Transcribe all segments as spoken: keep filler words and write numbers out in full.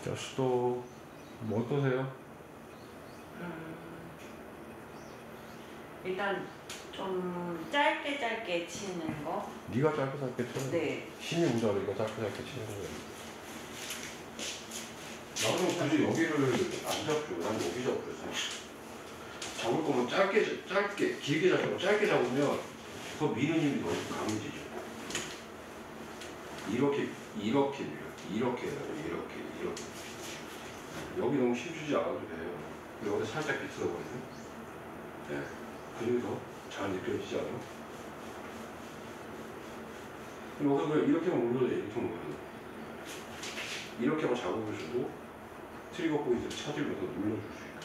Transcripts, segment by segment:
저스도 뭐 어떠세요? 음, 일단 좀 짧게 짧게 치는 거. 네가 짧게 짧게 치는 네. 힘이 모자라 네가 짧게 짧게 치는 거야. 나는 굳이 여기를 안 잡죠. 난 여기 잡죠. 잡을 거면 짧게 짧게 길게 잡고 짧게 잡으면 더 미는 힘이 더 강해지죠. 이렇게 이렇게 밀어. 이렇게 해요. 이렇게 이렇게. 여기 너무 힘주지 않아도 돼요. 여기 살짝 비틀어 버리면 네. 근육이 더 잘 느껴지지 않아요? 여기서 그냥 이렇게만 올려도 돼. 이렇게만 올려도 이렇게만 잡으면 주고 트리거 포인트를 찾으면서 눌러줄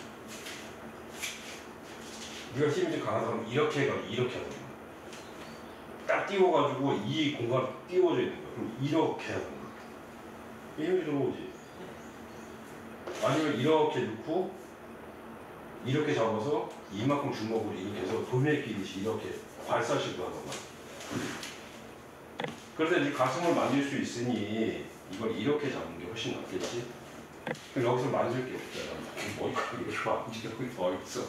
수 있고 네가 힘이 좀 강하다면 이렇게 해가지고 이렇게 하는 거야. 딱 띄워가지고 이 공간 띄워져 있는 거야. 그럼 이렇게 하는 거야. 힘이 들어오지. 아니면 이렇게 넣고 이렇게 잡아서 이만큼 주먹으로 이렇게 해서 돌멩이 끼듯이 이렇게 발사식도 하던가. 그런데 네 가슴을 만질 수 있으니 이걸 이렇게 잡는 게 훨씬 낫겠지? 그럼 여기서 만질 게 없잖아. 머리카락 이렇게 만지려고 더 있어.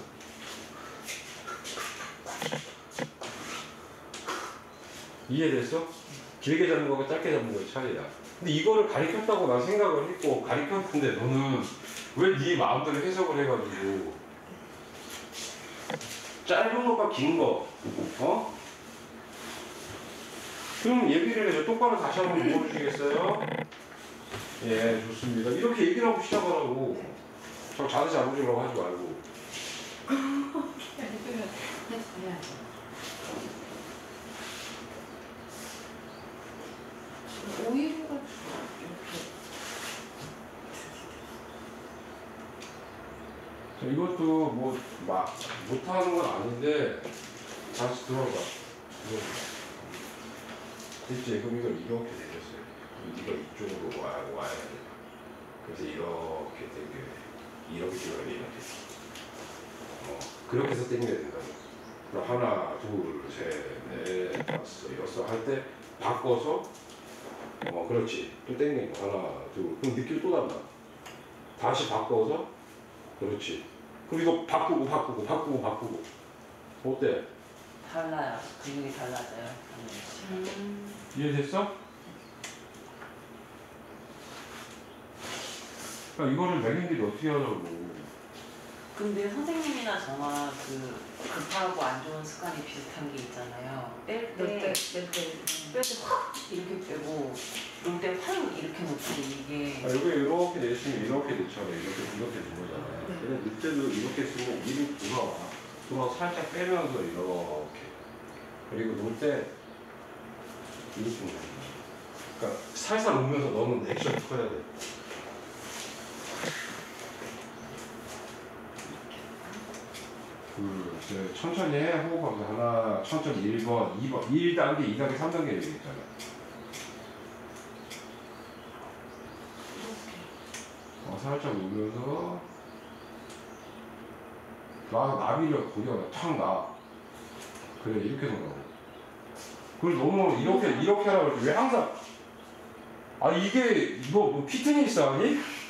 이해됐어? 길게 잡는 거가 짧게 잡는 거의 차이야. 근데 이거를 가르쳤다고 난 생각을 했고 가르쳤는데 너는 왜 네 마음대로 해석을 해가지고 짧은 것과 긴 거, 어? 그럼 얘기를 해서 똑바로 다시 한번 물어주시겠어요? 예, 좋습니다. 이렇게 얘기를 하고 시작하라고. 저 자세 잡으시라고 하지 말고. 오히려 이렇게. 이것도 뭐 막 못하는 건 아닌데 다시 들어봐. 들어봐. 됐지? 그럼 이걸 이렇게 내렸어요. 이걸 이쪽으로 와, 와야 돼. 그래서 이렇게 당겨야 돼. 이렇게 찍어야 돼. 이렇게. 어, 그렇게 해서 당겨야 된다고. 그럼 하나, 둘, 셋, 넷, 다섯, 여섯 할 때 바꿔서 어, 그렇지. 또 당기는 거. 하나, 둘. 그럼 느낌이 또 달라. 다시 바꿔서 그렇지. 그럼 이거 바꾸고 바꾸고 바꾸고 바꾸고 어때? 달라요. 근육이 달라져요. 음. 이해됐어? 그러니까 이거를 매긴들이 어떻게 하자고. 근데 선생님이나 저나 그 급하고 안 좋은 습관이 비슷한 게 있잖아요. 뺄 때, 뺄 때, 뺄 때 확 이렇게 빼고, 놀 때 확 이렇게 놓고 이게. 아, 여기 이렇게 내시면 이렇게 넣잖아. 이렇게 이렇게 둔 거잖아. 네. 근데 이때도 이렇게 쓰면 이리 돌아와. 돌아 살짝 빼면서 이렇게. 그리고 놓을 때 이렇게 놓는 거야. 그러니까 살살 놓으면서 너는 액션이 커야 돼. 둘, 셋, 천천히 해. 호흡하면서 하나, 천천히 일 번, 이 번, 일 단계, 이 단계, 삼 단계 얘기했잖아. 어, 살짝 누르면서 나 나비를 고려 탁 나. 그래 이렇게 놓으라고. 그걸 너무 이렇게 이렇게 하라고 그러지. 왜 항상 아 이게 이거 뭐 피트니스 아니?